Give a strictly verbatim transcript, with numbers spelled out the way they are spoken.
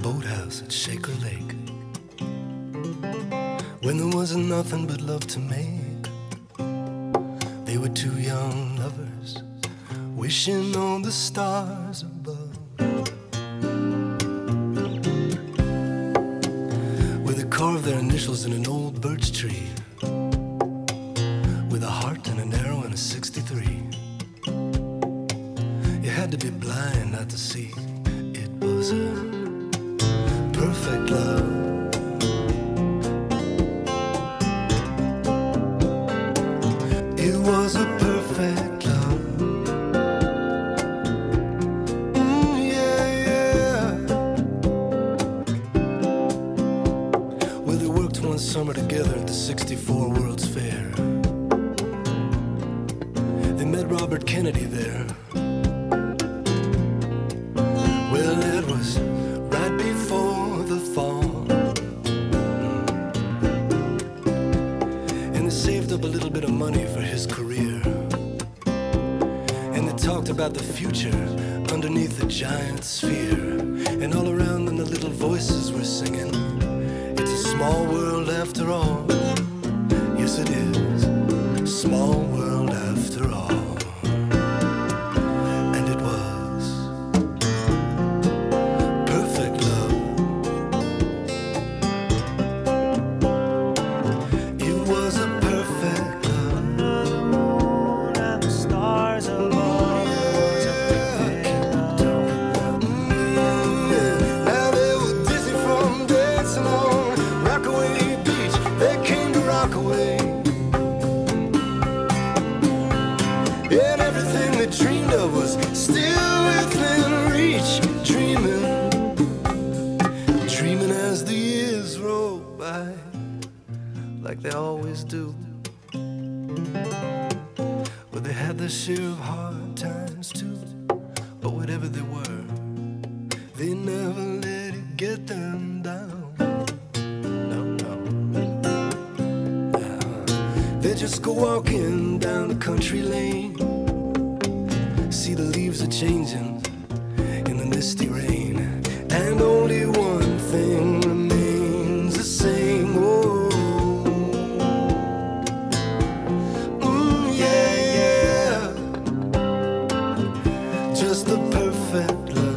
boathouse at Shaker Lake, when there wasn't nothing but love to make. They were two young lovers wishing on the stars above, where they carved their initials in an old birch tree, with a heart and an arrow and a sixty-three. You had to be blind not to see it was a perfect love. It was a perfect love. Mm, yeah, yeah. Well, they worked one summer together at the sixty-four World's Fair. They met Robert Kennedy there. Well, it was right before the fall, and they saved up a little bit of money for his career, and they talked about the future underneath the giant sphere, and all around them the little voices were singing, it's a small world after all. Yes, it is a small world after all. Like they always do. Well, they had their share of hard times too, but whatever they were, they never let it get them down. No, no, no. They just go walking down the country lane, see the leaves are changing in the misty rain, and only one thing remains the same. Oh, just the perfect love.